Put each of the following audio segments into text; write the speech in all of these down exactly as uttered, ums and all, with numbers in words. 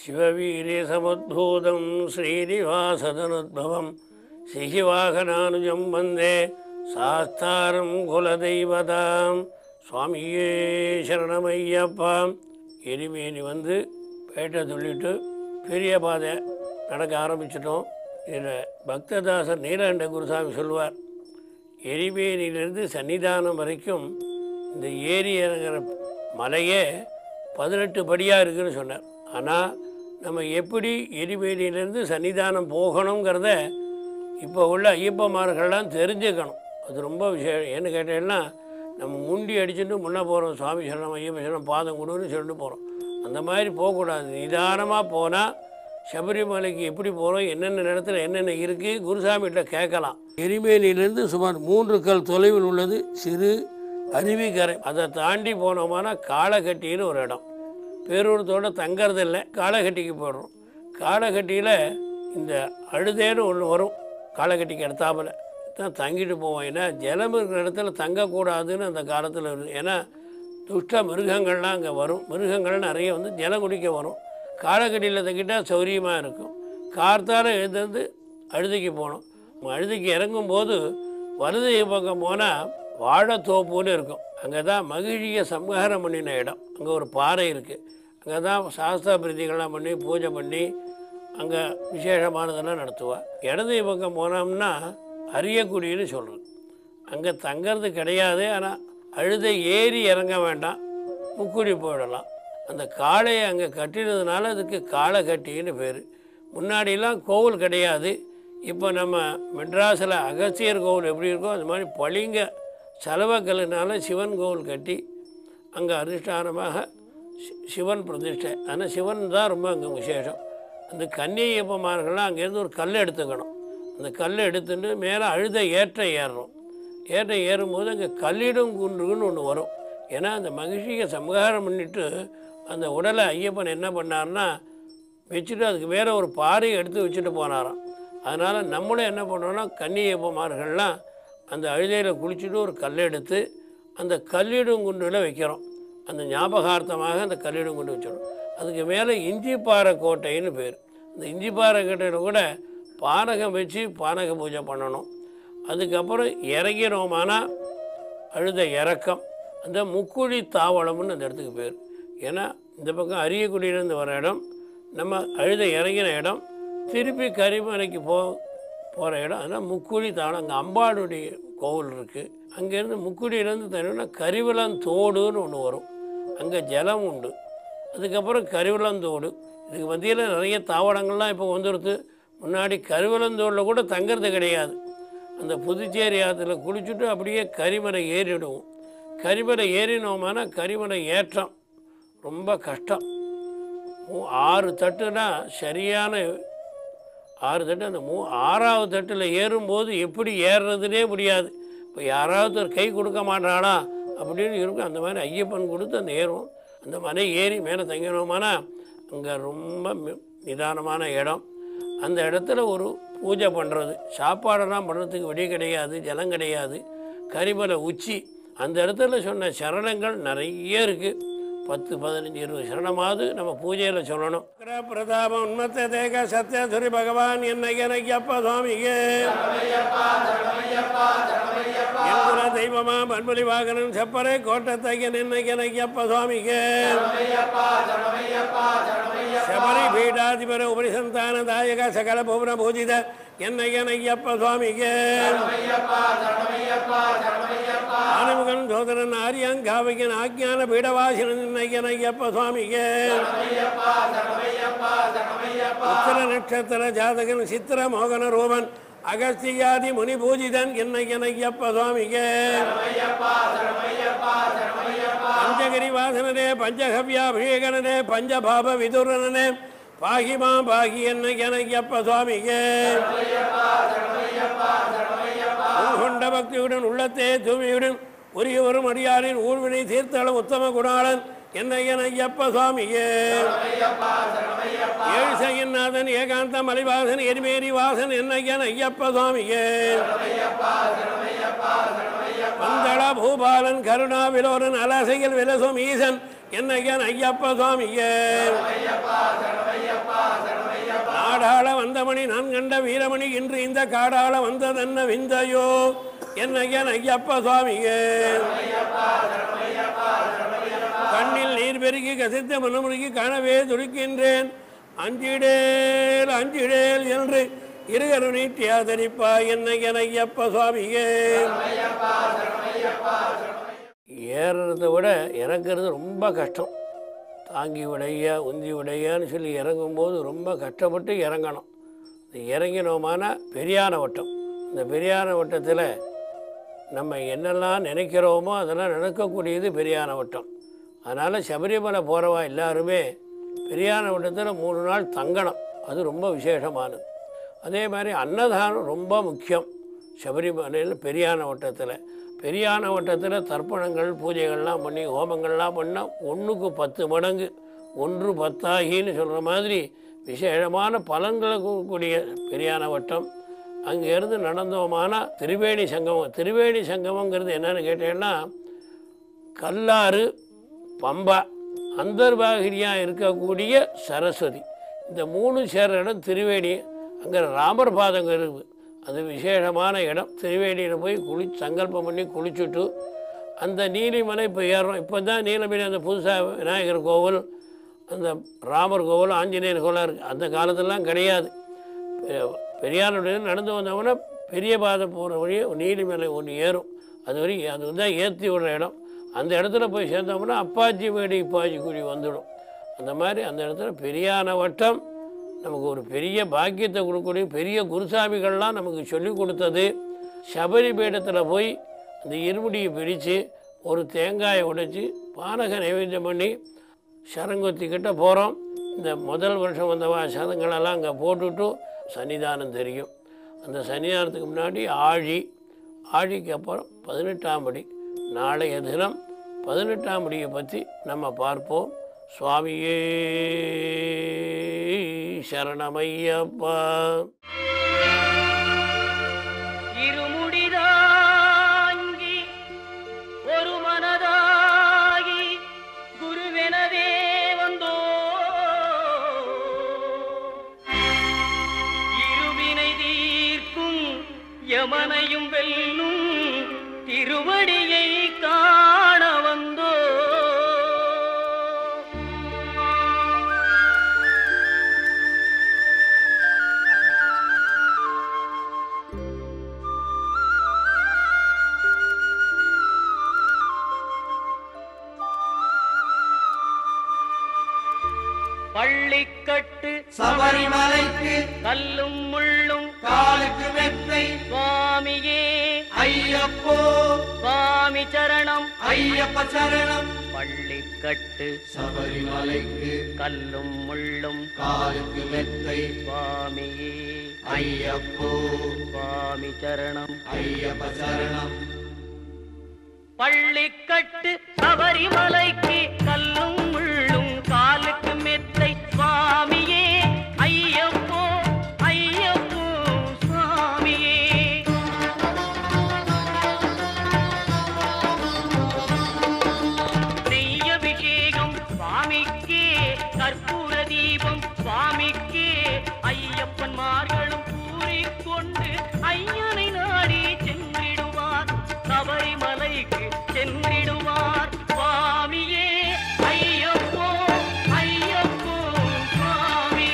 शिववीर्य समुद्भूतं श्रीनिवासदनुद्भवं श्रीवाहनानुजं वन्दे शास्तारं कुलदैवतां स्वामिये शरणमय्यप्पा. எரிமேனி வந்து பேட்டை சொல்லிட்டு பெரிய பாதை நடக்க ஆரம்பிச்சிட்டோம். இதில் பக்ததாசர் நீலகண்ட குருசாமி சொல்லுவார், எரிமேனியிலிருந்து சன்னிதானம் வரைக்கும் இந்த ஏரி இறங்குற மலையே பதினெட்டு படியாக இருக்குதுன்னு சொன்னார். ஆனால் நம்ம எப்படி எரிமேனியிலேருந்து சன்னிதானம் போகணுங்கிறத இப்போ உள்ள ஐயப்பமார்கள்லாம் தெரிஞ்சுக்கணும். அது ரொம்ப விஷயம். ஏன்னு கேட்டேன்னா, நம்ம முண்டி அடிச்சுட்டு முன்னே போகிறோம், சுவாமி சரணம் ஐயப்ப சரணம் பாதம் கொடுன்னு சொல்லிட்டு போகிறோம். அந்த மாதிரி போகக்கூடாது. நிதானமாக போனால் சபரிமலைக்கு எப்படி போகிறோம், என்னென்ன இடத்துல என்னென்ன இருக்குது குருசாமிகிட்ட கேட்கலாம். எரிமேனியிலேருந்து சுமார் மூன்று கல் தொலைவில் உள்ளது சிறு அருவிக்கரை. அதை தாண்டி போனோம்னா காளகட்டின்னு ஒரு இடம். பேரூரத்தோடு தங்கறதில்லை, காளகட்டிக்கு போயிடுறோம். காளகட்டியில் இந்த அழுதேன்னு ஒன்று வரும், காளகட்டிக்கு எடுத்தாப்பில் தான் தங்கிட்டு போவோம். ஏன்னா ஜலம் இருக்கிற இடத்துல தங்கக்கூடாதுன்னு அந்த காலத்தில் இருக்குது. ஏன்னா துஷ்ட மிருகங்கள்லாம் அங்கே வரும். மிருகங்கள் நிறைய வந்து ஜலம் குடிக்க வரும். காளகட்டியில் தங்கிட்டால் சௌரியமாக இருக்கும். கார்த்தால எழுந்து அழுதைக்கு போனோம். அழுதைக்கு இறங்கும்போது வலது பக்கம் போனால் வாழைத்தோப்புன்னு இருக்கும். அங்கே தான் மகிழியை சம்ஹாரம் பண்ணின இடம். அங்கே ஒரு பாறை இருக்குது. அங்கே தான் சாஸ்திர பிரீதிகள்லாம் பண்ணி பூஜை பண்ணி அங்கே விசேஷமானதெல்லாம் நடத்துவாள். இடது பக்கம் போனோம்னா அரியக்குடின்னு சொல்கிறது. அங்கே தங்கிறது கிடையாது. ஆனால் அழுதை ஏறி இறங்க வேண்டாம், முக்குடி போயிடலாம். அந்த காளையை அங்கே கட்டினதுனால அதுக்கு காளகட்டின்னு பேர். முன்னாடிலாம் கோவில் கிடையாது. இப்போ நம்ம மெட்ராஸில் அகஸ்தியர் கோவில் எப்படி இருக்கோ அது மாதிரி பளிங்க செலவக்கல்லினால சிவன் கோவில் கட்டி அங்கே அதிஷ்டானமாக சிவன் பிரதிஷ்டை. ஆனால் சிவன் தான் ரொம்ப அங்கே விசேஷம். அந்த கன்னியப்பமார்கள்லாம் அங்கேருந்து ஒரு கல் எடுத்துக்கணும். அந்த கல் எடுத்துட்டு மேலே அழுத ஏற்ற ஏறுறோம். ஏற்ற ஏறும்போது அங்கே கல்லிடும் குன்றுன்னு ஒன்று வரும். ஏன்னா அந்த மகிழ்ச்சியை சம்ஹாரம் பண்ணிவிட்டு அந்த உடலை ஐயப்பன் என்ன பண்ணார்னா வச்சுட்டு அதுக்கு வேறு ஒரு பாறையை எடுத்து வச்சுட்டு போனாராம். அதனால் நம்மளும் என்ன பண்ணோன்னா கன்னியப்பமார்கள்லாம் அந்த அழுதையில் குளிச்சுட்டு ஒரு கல் எடுத்து அந்த கல்லிடும் குண்டில் வைக்கிறோம். அந்த ஞாபகார்த்தமாக அந்த கல்லிடும் குண்டு வச்சிடும். அதுக்கு மேலே இஞ்சிப்பாறை கோட்டைன்னு பேர். அந்த இஞ்சிப்பாறை கோட்டையில் கூட பானகம் வச்சு பானக பூஜை பண்ணணும். அதுக்கப்புறம் இறங்கினோமானா அழுத இறக்கம். அந்த முக்குழி தாவளம்னு அந்த இடத்துக்கு பேர். ஏன்னா இந்த பக்கம் அரியக்குடியிலேருந்து வர இடம், நம்ம அழுத இறங்கின இடம், திருப்பி கரிமலைக்கு போ போகிற இடம். அதனால் முக்குழி தாவளம். அங்கே அம்பாளுடைய கோவில் இருக்குது. அங்கேருந்து முக்குடியிலேருந்து தனினா கரிவலந்தோடுன்னு ஒன்று வரும். அங்கே ஜலம் உண்டு. அதுக்கப்புறம் கரிவலந்தோடு. இதுக்கு மத்தியில் நிறைய தாவளங்கள்லாம் இப்போ வந்துடுது. முன்னாடி கரிவலந்தோடில் கூட தங்கிறது கிடையாது. அந்த புதுச்சேரி ஆற்றுல குளிச்சுட்டு அப்படியே கரிமலை ஏறிடுவோம். கரிமலை ஏறினோம்னா கரிமலை ஏற்றம் ரொம்ப கஷ்டம். ஆறு தட்டுனா சரியான ஆறு தட்டு. அந்த மூ ஆறாவது தட்டில் ஏறும்போது எப்படி ஏறுறதுனே முடியாது. இப்போ யாராவது ஒரு கை கொடுக்க மாட்டாளா அப்படின்னு இருக்கும். அந்த மாதிரி ஐயப்பன் கொடுத்து அந்த ஏறுவோம். அந்த மலை ஏறி மேலே தங்கினோமானா அங்கே ரொம்ப நிதானமான இடம். அந்த இடத்துல ஒரு பூஜை பண்ணுறது, சாப்பாடெல்லாம் பண்ணுறதுக்கு வழி கிடையாது, ஜலம் கிடையாது. கரிமலை உச்சி. அந்த இடத்துல சொன்ன சரணங்கள் நிறைய இருக்குது. பத்து பதினஞ்சு இருபது சரணமாவது நம்ம பூஜையில் சொல்லணும். பிரதாபம் உன்மத்த தேக சத்யசுரி பகவான் என்னை ஐயப்பா சுவாமிக்கு எங்குல தெய்வமா பண்புலி வாகனம் செப்பரை கோட்டத்தையன் என்னை ஐயப்பா சுவாமிக்கு சபரி பீடாதிபர உபரிசந்தான தாயக சகல புவன பூஜித என்னை ஐயப்பா சுவாமிக்கு ஆனமுகன் சோதரன் ஆரியங்காவிகன் ஆக்ஞான பீடவாசினன் ஐயப்பா சுவாமிக்கு உத்தர நட்சத்திர ஜாதகன் சித்திர மோகன ரூபன் அகஸ்தியாதி முனி பூஜிதன் என்னை ஐயப்பா சுவாமிக்கு பஞ்சகிரி வாசனனே பஞ்சகவ்யாபிஷேகனே பஞ்சபாப விதுரனே பாகிமா பாகி என்னை ஐயப்பா சுவாமிக்கு கொண்ட பக்தியுடன் உள்ளத்தே தூய்மையுடன் உரியவரும் அடியாரின் ஊழ்வினை தீர்த்தளம் உத்தம குணாளன் என்னை ஐயப்பா சுவாமியே ஏழுசையநாதன் ஏகாந்த மலைவாசன் எரிமேரி வாசன் என்னை ஐயப்பா சுவாமியே பந்தள பூபாலன் கருணா விலோரன் அலசையில் விலசும் ஈசன் என்னை ஐயப்பா சுவாமியே கந்தமணி நான் கண்ட வீரமணி இன்று இந்த காடால வந்ததென்ன விந்தையோ என்ன என் ஐயப்ப சுவாமியே. கண்ணில் நீர் பெருகி கசித்த மனமுருகி காணவே துடிக்கின்றேன். அஞ்சிடேல் அஞ்சிடேல் என்று இருகரு நீட்டி ஆதரிப்பா என்ன என் ஐயப்ப சுவாமியே. ஏறுறதை விட இறங்கிறது ரொம்ப கஷ்டம். தாங்கி விடையா உந்தி விடையான்னு சொல்லி இறங்கும்போது ரொம்ப கஷ்டப்பட்டு இறங்கணும். இந்த இறங்கினோமான பெரியான வட்டம். இந்த பெரியான வட்டத்தில் நம்ம என்னெல்லாம் நினைக்கிறோமோ அதெல்லாம் நடக்கக்கூடியது பெரியான வட்டம். அதனால் சபரிமலை போகிறவா எல்லாருமே பெரியான வட்டத்தில் மூணு நாள் தங்கணும். அது ரொம்ப விசேஷமானது. அதே மாதிரி அன்னதானம் ரொம்ப முக்கியம். சபரிமலையில் பெரியான வட்டத்தில் பெரியான வட்டத்தில் தர்ப்பணங்கள் பூஜைகள்லாம் பண்ணி ஹோமங்கள்லாம் பண்ணால் ஒன்றுக்கு பத்து மடங்கு ஒன்று பத்தாகின்னு சொல்கிற மாதிரி விசேஷமான பலன்களை கூடிய பெரியான வட்டம். அங்கேருந்து நடந்தோமானா திரிவேணி சங்கமம். திரிவேணி சங்கமங்கிறது என்னென்னு கேட்டேன்னா கல்லாறு பம்பா அந்தர்பாகிரியாக இருக்கக்கூடிய சரஸ்வதி இந்த மூணு சேர்ற இடம் திரிவேணி. அங்கே ராமர் பாதங்க இருக்குது. அது விசேஷமான இடம். திரிவேணியில் போய் குளி சங்கல்பம் பண்ணி குளிச்சுட்டு அந்த நீலிமலை இப்போ ஏறுறோம். இப்போ தான் நீலமலை அந்த புதுசாக விநாயகர் கோவில் அந்த ராமர் கோவில் ஆஞ்சநேயர் கோவிலாக இருக்குது. அந்த காலத்திலலாம் கிடையாது. பெரியாருடைய நடந்து வந்தவொடனே பெரிய பாதை போகிற வழியே நீலிமலை ஒன்று ஏறும். அது வரைக்கும் அது வந்து ஏற்றி விடுற இடம். அந்த இடத்துல போய் சேர்ந்தோம்னா அப்பாச்சி மேடு இப்பாச்சி குழி வந்துடும். அந்த மாதிரி அந்த இடத்துல பெரியான வட்டம் நமக்கு ஒரு பெரிய பாக்கியத்தை கொடுக்கக்கூடிய பெரிய குருசாமிகள்லாம் நமக்கு சொல்லி கொடுத்தது. சபரி பீடத்தில் போய் அந்த இருமுடியை பிடித்து ஒரு தேங்காயை உடைச்சி பானக நைவேத்தியம் பண்ணி சரங்கொத்திக்கிட்ட போகிறோம். இந்த முதல் வருஷம் வந்தவா சதங்களெல்லாம் அங்கே போட்டுவிட்டு சன்னிதானம் தெரியும். அந்த சன்னிதானத்துக்கு முன்னாடி ஆழி, ஆழிக்கு அப்புறம் பதினெட்டாம் படி. நாளைய தினம் பதினெட்டாம் படியை பற்றி நம்ம பார்ப்போம். சுவாமியே சரணமையப்பா. இருமுடிதாங்கி ஒரு மனதாகி குருவெனவே வந்தோ இருவினை தீர்க்கும் யமனையும் வெல்லும் திருவடியை காண வந்தோ. பள்ளிக்கட்டு சபரிமலைக்கு கல்லும் முள்ளும் காலுக்கு மெத்தை சுவாமியே ஐயப்போ சுவாமி சரணம் ஐயப்ப சரணம். பள்ளிக்கட்டு சபரிமலைக்கு கல்லும் முள்ளும் காலுக்கு மெத்தை சுவாமியே ஐயப்போ சுவாமி சரணம் ஐயப்ப சரணம். பள்ளிக்கட்டு சபரிமலைக்கு கல்லும் முள்ளும் காலுக்கு மெத்தை சுவாமியே ஐயப்போ ஐயப்போ சுவாமியே. நெய்யபிஷேகம் சுவாமிக்கே கற்பூர தீபம் சுவாமிக்கே ஐயப்பன் மார்களும் கூறிக்கொண்டு ஐயனை நாடி சென்றிடுவார் சபரிமலைக்கு சென்றிடுவார் சுவாமியே ஐயப்போ ஐயப்போ சுவாமியே.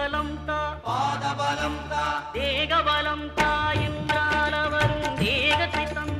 பாதபலம் தா பாதபலம் தா தேகபலம் தா என்றால் அவரும் தேகத்தை தந்த